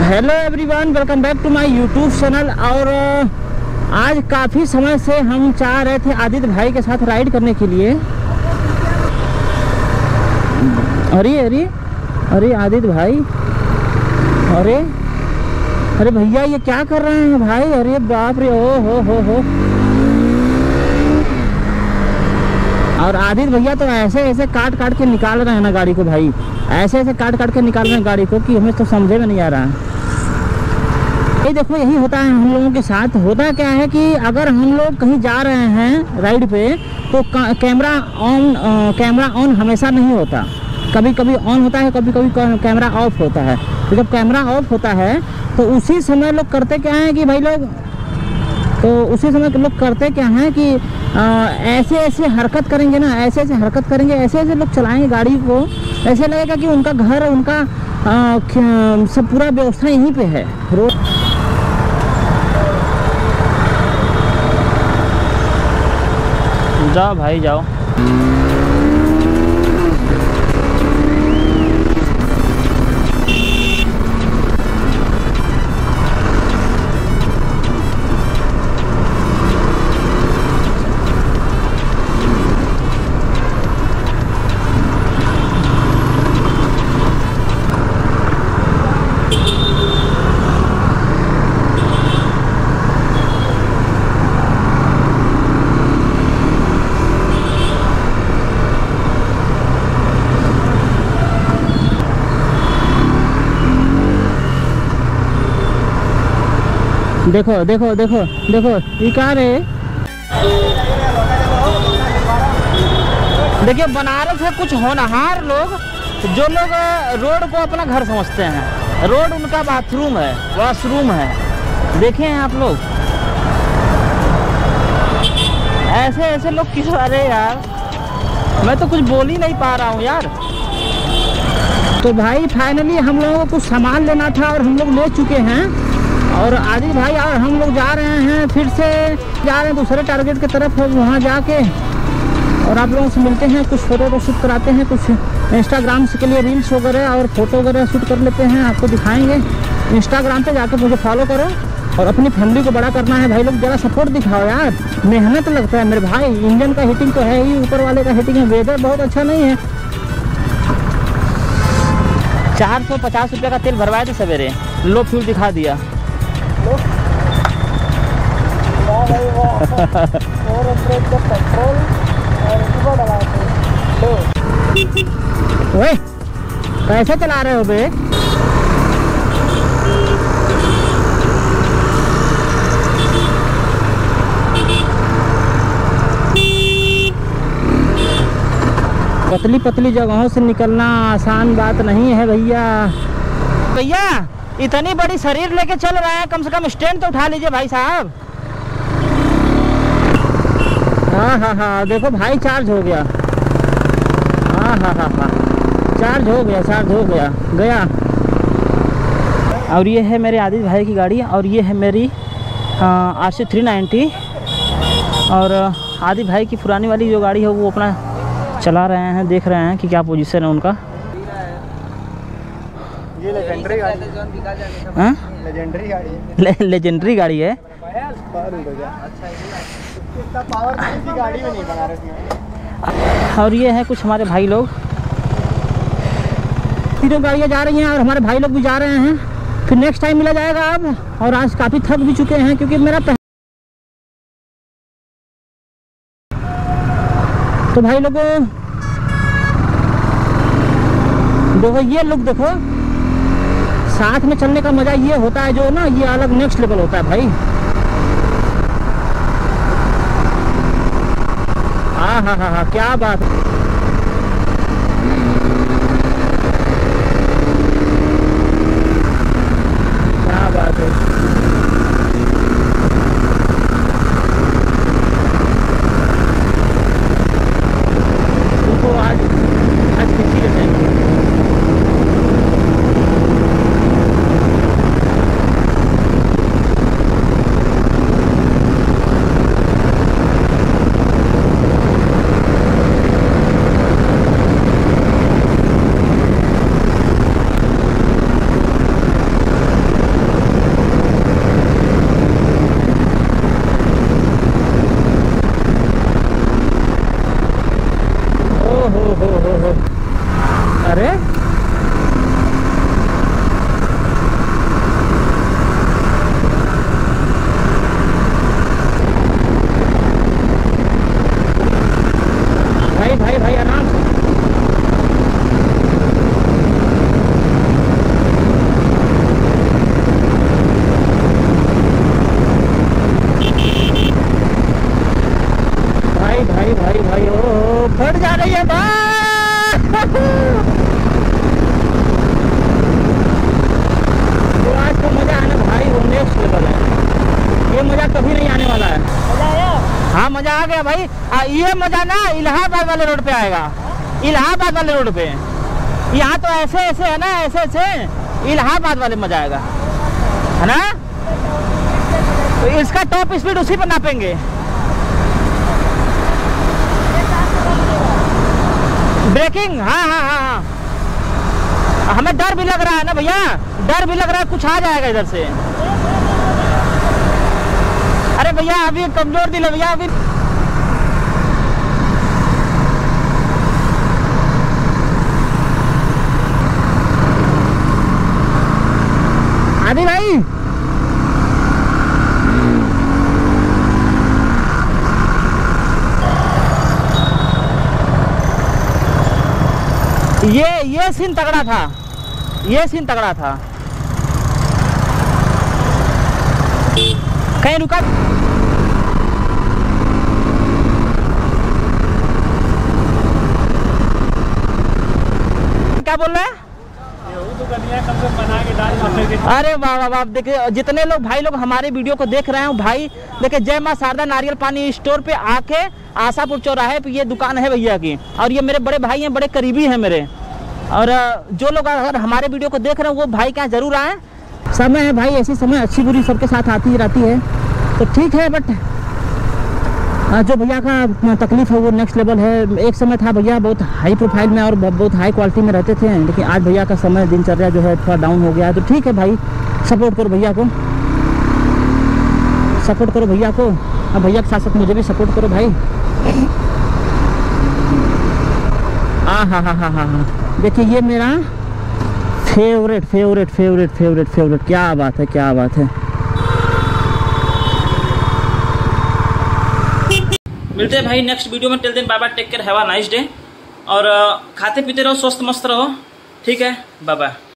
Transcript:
Hello everyone, welcome back to my YouTube channel. और आज काफ़ी समय से हम चाह रहे थे आदित्य भाई के साथ राइड करने के लिए। अरे अरे अरे आदित्य भाई, अरे अरे भैया ये क्या कर रहे हैं भाई? अरे बाप रे, ओ हो। और आदित्य भैया तो ऐसे ऐसे काट काट के निकाल रहे हैं ना गाड़ी को भाई, ऐसे ऐसे काट काट के निकाल रहे हैं गाड़ी को कि हमें तो समझे में नहीं आ रहा है। ये देखो, यही होता है हम लोगों के साथ। होता क्या है कि अगर हम लोग कहीं जा रहे हैं राइड पे तो कैमरा ऑन हमेशा नहीं होता, कभी कभी ऑन होता है, कभी कभी कैमरा ऑफ होता है। तो जब कैमरा ऑफ होता है तो उसी समय लोग करते क्या है कि भाई लोग करते क्या है कि ऐसे ऐसे हरकत करेंगे ना, ऐसे ऐसे हरकत करेंगे, ऐसे ऐसे लोग चलाएंगे गाड़ी को, ऐसे लगेगा कि उनका घर, उनका सब पूरा व्यवस्था यहीं पे है। रोड जाओ भाई जाओ। देखो देखो देखो देखो, ये कार है। देखिए, बनारस है कुछ होनहार लोग, जो लोग रोड को अपना घर समझते हैं। रोड उनका बाथरूम है, वॉशरूम है। देखें आप लोग, ऐसे ऐसे लोग क्यों? अरे यार, मैं तो कुछ बोल ही नहीं पा रहा हूँ यार। तो भाई फाइनली हम लोगों को कुछ सामान लेना था और हम लोग ले चुके हैं। और आदित्य भाई और हम लोग जा रहे हैं, फिर से जा रहे हैं दूसरे टारगेट की तरफ। वहाँ जाके और आप लोगों से मिलते हैं, कुछ फ़ोटो शूट कराते हैं, कुछ इंस्टाग्राम के लिए रील्स वगैरह और फोटो वगैरह शूट कर लेते हैं, आपको दिखाएंगे। इंस्टाग्राम पे जाके मुझे फॉलो करो और अपनी फैमिली को बड़ा करना है भाई लोग। ज़रा सपोर्ट दिखाओ यार, मेहनत लगता है मेरे भाई। इंजन का हीटिंग तो है ही, ऊपर वाले का हीटिंग है। वेदर बहुत अच्छा नहीं है। 450 रुपये का तेल भरवाए थे सवेरे, लो फ्यूल दिखा दिया। ओए, कैसे चला रहे हो बे? पतली पतली जगहों से निकलना आसान बात नहीं है भैया। भैया इतनी बड़ी शरीर लेके चल रहे हैं, कम से कम स्टैंड तो उठा लीजिए भाई साहब। हाँ, देखो भाई, चार्ज हो गया। हाँ, चार्ज हो गया। और ये है मेरे आदित्य भाई की गाड़ी, और ये है मेरी RC 390। और आदित्य भाई की पुरानी वाली जो गाड़ी है वो अपना चला रहे हैं, देख रहे हैं कि क्या पोजीशन है उनका। ये लेजेंडरी गाड़ी है। लेजेंडरी गाड़ी है। पावर किसी गाड़ी में नहीं बना रही। और ये है कुछ हमारे भाई लोग, तीनों गाड़ियाँ जा रही हैं और हमारे भाई लोग भी जा रहे हैं। फिर नेक्स्ट टाइम मिला जाएगा अब। और आज काफ़ी थक भी चुके हैं क्योंकि मेरा तो भाई लोगों देखो, ये लुक देखो, साथ में चलने का मजा ये होता है जो ना, ये अलग नेक्स्ट लेवल होता है भाई। हाँ, क्या बात है। क्या बात है। आज किसी के टाइम आएगा भाई। ये मजा ना इलाहाबाद वाले रोड पे आएगा, इलाहाबाद वाले रोड पे। यहाँ तो ऐसे ऐसे है ना, ऐसे ऐसे इलाहाबाद वाले मजा आएगा, है ना। तो इसका टॉप स्पीड उसी पर नापेंगे। ब्रेकिंग, हाँ हाँ हाँ हाँ, हमें डर भी लग रहा है ना भैया, डर भी लग रहा है कुछ आ जाएगा इधर से। अरे भैया अभी कमजोर दिल है भैया अभी। आदि भाई ये सीन तगड़ा था, ये सीन तगड़ा था। कहीं रुका, क्या बोल रहे हैं? अरे वाह वाह वाह, देखिए जितने लोग भाई लोग हमारे वीडियो को देख रहे हैं भाई, देखिए जय मां शारदा नारियल पानी स्टोर पे आके आशापुर चौराहे पे ये दुकान है भैया की, और ये मेरे बड़े भाई हैं, बड़े करीबी हैं मेरे। और जो लोग अगर हमारे वीडियो को देख रहे हैं वो भाई क्या जरूर आए। समय है भाई, ऐसी समय अच्छी बुरी सबके साथ आती ही रहती है, तो ठीक है। बट जो भैया का तकलीफ है वो नेक्स्ट लेवल है। एक समय था भैया बहुत हाई प्रोफाइल में और बहुत हाई क्वालिटी में रहते थे, लेकिन आज भैया का समय दिनचर्या जो है थोड़ा डाउन हो गया है। तो ठीक है भाई, सपोर्ट करो भैया को, सपोर्ट करो भैया को, और भैया के साथ साथ मुझे भी सपोर्ट करो भाई। हाँ हाँ हाँ हाँ हाँ, देखिए ये मेरा favourite favourite favourite favourite favourite, क्या बात है, क्या बात है। मिलते हैं भाई नेक्स्ट वीडियो में। Till then bye bye, take care, have a nice day. और खाते पीते रहो, स्वस्थ मस्त रहो, ठीक है, बाय बाय।